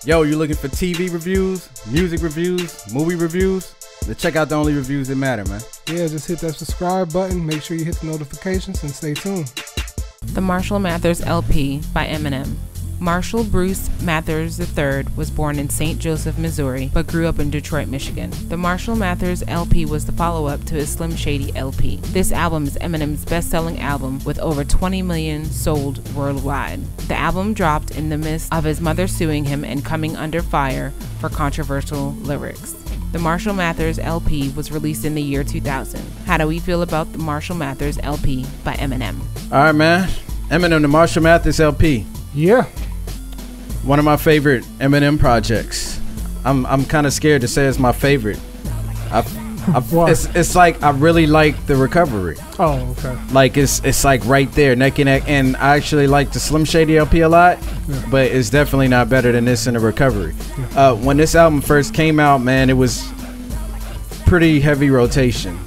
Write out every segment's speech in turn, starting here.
Yo, you looking for TV reviews, music reviews, movie reviews? Then check out the only reviews that matter, man. Yeah, just hit that subscribe button. Make sure you hit the notifications and stay tuned. The Marshall Mathers LP by Eminem. Marshall Bruce Mathers III was born in St. Joseph, Missouri, but grew up in Detroit, Michigan. The Marshall Mathers LP was the follow-up to his Slim Shady LP. This album is Eminem's best-selling album with over 20 million sold worldwide. The album dropped in the midst of his mother suing him and coming under fire for controversial lyrics. The Marshall Mathers LP was released in the year 2000. How do we feel about the Marshall Mathers LP by Eminem? All right, man. Eminem, the Marshall Mathers LP. Yeah. One of my favorite Eminem projects. I'm kind of scared to say it's my favorite. It's like I really like the Recovery. Oh, okay. Like it's like right there, neck and neck. And I actually like the Slim Shady LP a lot, but it's definitely not better than this in the Recovery. Yeah. When this album first came out, man, it was pretty heavy rotation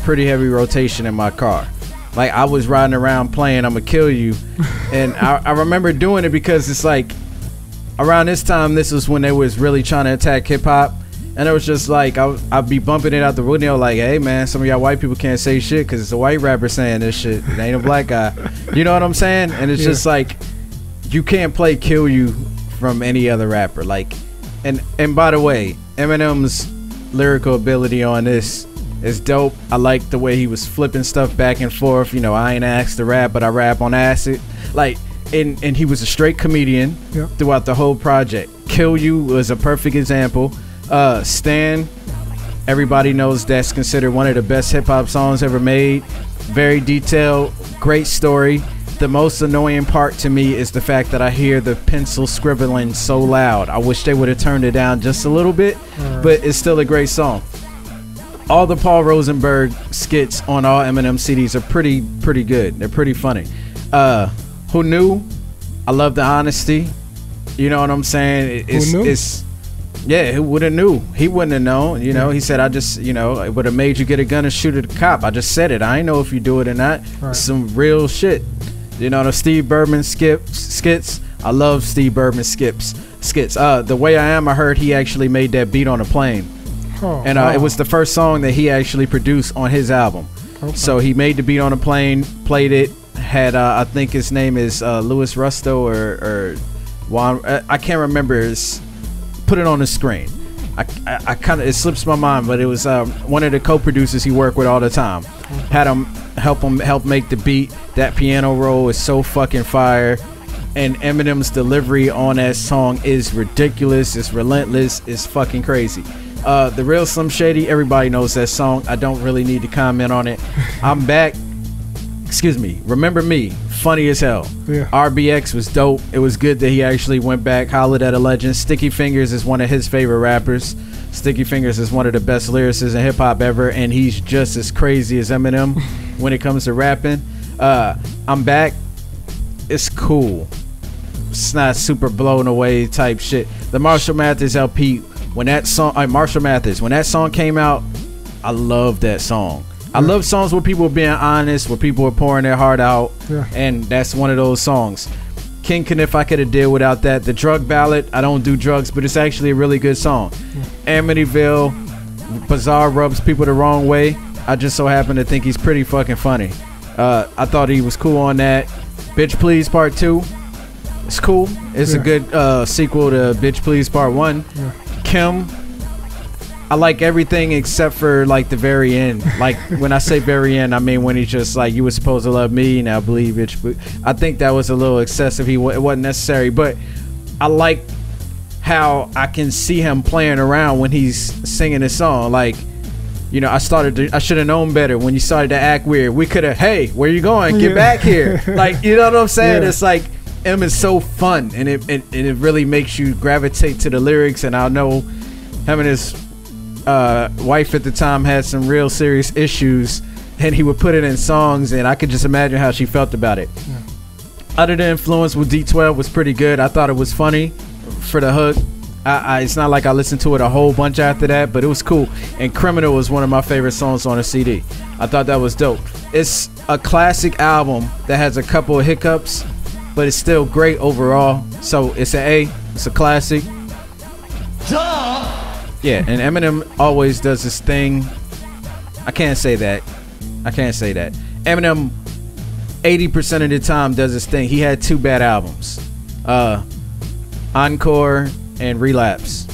in my car. Like I was riding around playing "I'ma Kill You," and I remember doing it because it's like around this time, this was when they was really trying to attack hip hop, and it was just like I'd be bumping it out the window like, "Hey man, some of y'all white people can't say shit because it's a white rapper saying this shit. It ain't a black guy." You know what I'm saying? And it's just like you can't play "Kill You" from any other rapper. Like, and by the way, Eminem's lyrical ability on this is dope. I like the way he was flipping stuff back and forth. You know, I ain't asked to rap, but I rap on acid. Like, and he was a straight comedian throughout the whole project. "Kill You" was a perfect example. Stan, everybody knows that's considered one of the best hip hop songs ever made. Very detailed, great story. The most annoying part to me is the fact that I hear the pencil scribbling so loud. I wish they would have turned it down just a little bit, but it's still a great song. All the Paul Rosenberg skits on all Eminem CDs are pretty good. They're pretty funny. Who Knew? I love the honesty. You know what I'm saying? Who would have knew? He wouldn't have known. You know, he said, "I just, you know, it would have made you get a gun and shoot at a cop. I just said it. I ain't know if you do it or not." Right. Some real shit. You know, the Steve Berman skits. I love Steve Berman skits. The Way I Am, I heard he actually made that beat on a plane. It was the first song that he actually produced on his album. Okay. So he made the beat on a plane, played it, had I think his name is Louis Rusto or Juan, I can't remember. Put it on the screen. I kind of, it slips my mind, but it was one of the co-producers he worked with all the time. Had him help make the beat. That piano roll is so fucking fire. And Eminem's delivery on that song is ridiculous. It's relentless. It's fucking crazy. The Real Slim Shady, everybody knows that song. I don't really need to comment on it. I'm back. Excuse me. Remember Me, funny as hell. Yeah. RBX was dope. It was good that he actually went back, hollered at a legend. Sticky Fingers is one of his favorite rappers. Sticky Fingers is one of the best lyricists in hip hop ever, and he's just as crazy as Eminem when it comes to rapping. I'm back. It's cool. It's not super blown away type shit. The Marshall Mathers LP, when that song, Marshall Mathers, when that song came out, I loved that song. I love songs where people are being honest, where people are pouring their heart out, and that's one of those songs. King Kniff, I could have did without that. The Drug Ballad, I don't do drugs, but it's actually a really good song. Amityville, Bizarre rubs people the wrong way. I just so happen to think he's pretty fucking funny. I thought he was cool on that. Bitch Please Part 2, it's cool. It's a good sequel to Bitch Please Part 1. Kim, I like everything except for like the very end. Like when I say very end, I mean when he's just like, "You were supposed to love me, now believe it." I think that was a little excessive. It wasn't necessary, but I like how I can see him playing around when he's singing this song. Like, you know, I should have known better when you started to act weird. We could have, "Hey, where you going? Get back here!" Like, you know what I'm saying? It's like M is so fun, and it really makes you gravitate to the lyrics. And I know him and his wife at the time had some real serious issues, and he would put it in songs, and I could just imagine how she felt about it. Under the Influence with D12 was pretty good. I thought it was funny for the hook. It's not like I listened to it a whole bunch after that, but it was cool. And Criminal was one of my favorite songs on the CD. I thought that was dope. It's a classic album that has a couple of hiccups, but it's still great overall. So it's an A. It's a classic. Duh! Yeah, and Eminem always does this thing. I can't say that. Eminem 80% of the time does this thing. He had 2 bad albums. Encore and Relapse.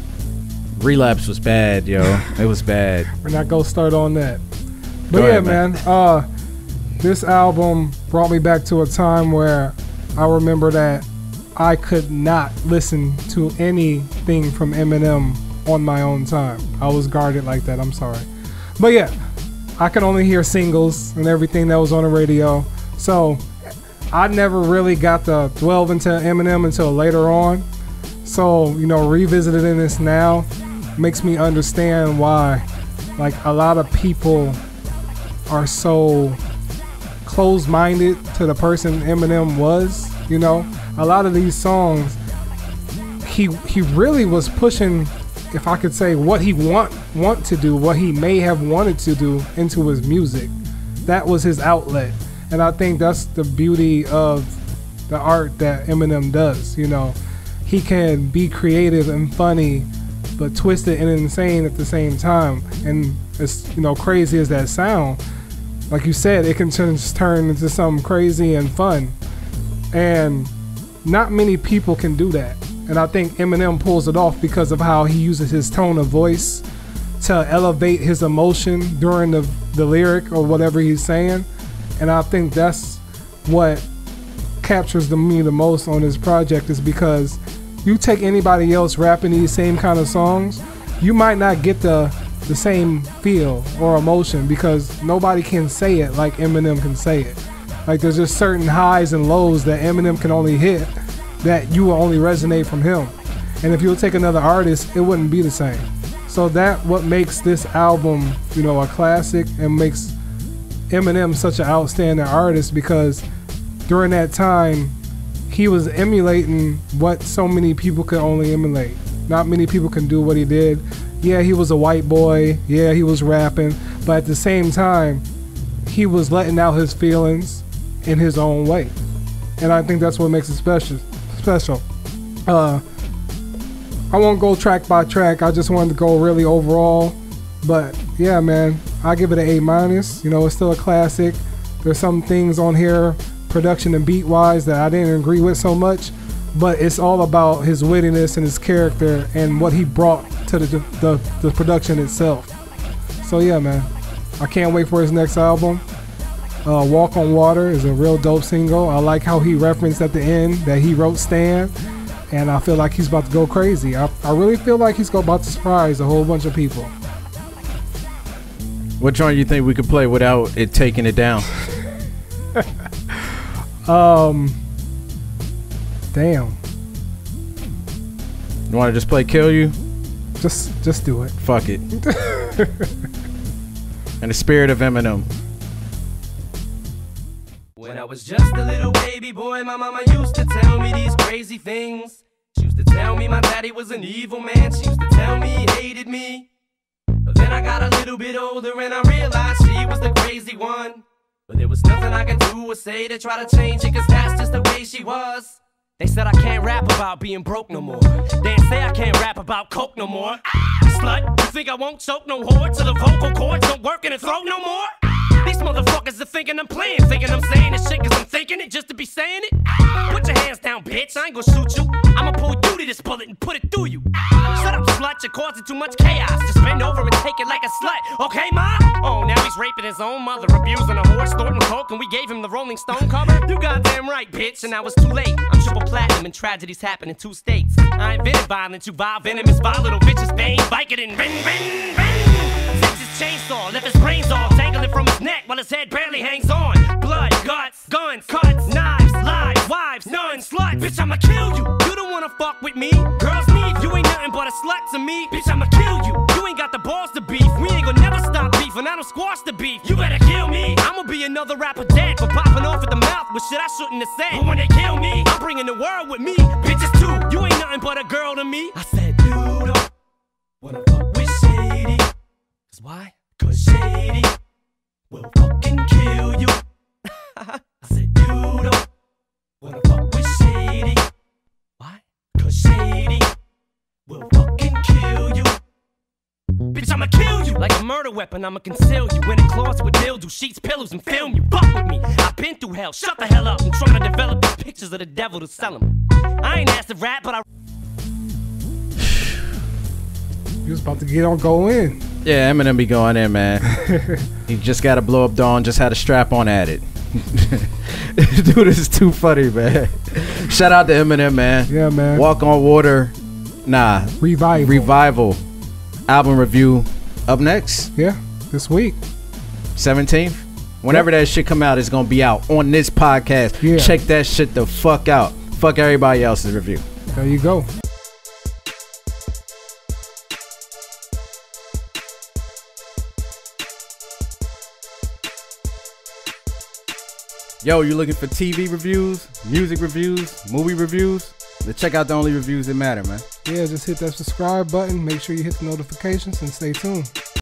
Relapse was bad, yo. It was bad. We're not gonna start on that. But Go yeah, ahead, man. This album brought me back to a time where I remember that I could not listen to anything from Eminem on my own time. I was guarded like that. I'm sorry. But yeah, I could only hear singles and everything that was on the radio. So I never really got to delve into Eminem until later on. So, you know, revisiting this now makes me understand why, like, a lot of people are so closed-minded to the person Eminem was. You know, a lot of these songs, he really was pushing, if I could say, what he want to do, what he may have wanted to do into his music. That was his outlet. And I think that's the beauty of the art that Eminem does. You know, he can be creative and funny, but twisted and insane at the same time. And as, you know, crazy as that sound, like you said, it can just turn into something crazy and fun. And not many people can do that. And I think Eminem pulls it off because of how he uses his tone of voice to elevate his emotion during the lyric or whatever he's saying. And I think that's what captures me the most on this project, is because you take anybody else rapping these same kind of songs, you might not get the same feel or emotion, because nobody can say it like Eminem can say it. Like, there's just certain highs and lows that Eminem can only hit, that you will only resonate from him. And if you'll take another artist, it wouldn't be the same. So that what makes this album, you know, a classic, and makes Eminem such an outstanding artist, because during that time he was emulating what so many people could only emulate. Not many people can do what he did. Yeah, he was a white boy. Yeah, he was rapping. But at the same time, he was letting out his feelings in his own way. And I think that's what makes it special. I won't go track by track. I just wanted to go really overall. But yeah, man, I give it an A-. You know, it's still a classic. There's some things on here, production and beat wise, that I didn't agree with so much. But it's all about his wittiness and his character and what he brought to the production itself. So yeah, man, I can't wait for his next album. Walk on Water is a real dope single. I like how he referenced at the end that he wrote Stan, and I feel like he's about to go crazy. I really feel like he's about to surprise a whole bunch of people. Which one do you think we could play without it taking it down? Damn. You want to just play Kill You? Just do it. Fuck it. In the spirit of Eminem. When I was just a little baby boy, my mama used to tell me these crazy things. She used to tell me my daddy was an evil man. She used to tell me he hated me. But then I got a little bit older and I realized she was the crazy one. But there was nothing I could do or say to try to change it, cause that's just the way she was. They said I can't rap about being broke no more. They say I can't rap about coke no more. Slut, you think I won't choke no whore till the vocal cords don't work in the throat no more? These motherfuckers are thinking I'm playing, thinking I'm saying this shit cause I'm thinking it just to be saying it. Put your hands down, bitch, I ain't gonna shoot you. I'ma pull you to this bullet and put it through you. Shut up, slut, you're causing too much chaos. Just bend over and take it like a slut, okay, ma? Oh, now he's raping his own mother, abusing a horse, snorting coke, and we gave him the Rolling Stone cover? You goddamn right, bitch, and now it's too late. I'm triple platinum and tragedies happen in 2 states. I invented violence, you vile venomous, vile little bitches, bang, Vicodin, bang, bang, bang. Fix his chainsaw, left his brains all dangling from his neck while his head barely hangs on. Blood, guts, guns, cuts, knives, lies, wives, none, slut. Bitch, I'ma kill you. You don't wanna fuck with me. Girls need you ain't nothing but a slut to me. Bitch, I'ma kill you. You ain't got the balls to beef. We ain't gonna never stop beef, and I don't squash the beef. You better kill me. I'ma be another rapper dead for popping off at the mouth with shit I shouldn't have said. But when they kill me, I'm bringing the world with me. Bitches too. You ain't nothing but a girl to me. I said you don't wanna fuck with Shady. Cause why? Cause Shady will fucking kill you. I said you don't wanna fuck with Shady. Why? Cause Shady will fucking weapon, I'ma conceal you in a closet with dildo sheets, pillows, and film you. Fuck with me, I've been through hell. Shut the hell up, I'm trying to develop these pictures of the devil to sell them. I ain't asked to rap, but I... You was about to go in. Yeah, Eminem be going in, man. He just got a blow up Dawn, just had a strap on at it. Dude, this is too funny, man. Shout out to Eminem, man. Yeah, man. Walk on Water. Nah. Revival. Album review up next. Yeah, this week. 17th. Whenever that shit come out, it's gonna be out on this podcast. Yeah. Check that shit the fuck out. Fuck everybody else's review. There you go. Yo, you looking for TV reviews, music reviews, movie reviews? Then check out the only reviews that matter, man. Yeah, just hit that subscribe button. Make sure you hit the notifications and stay tuned.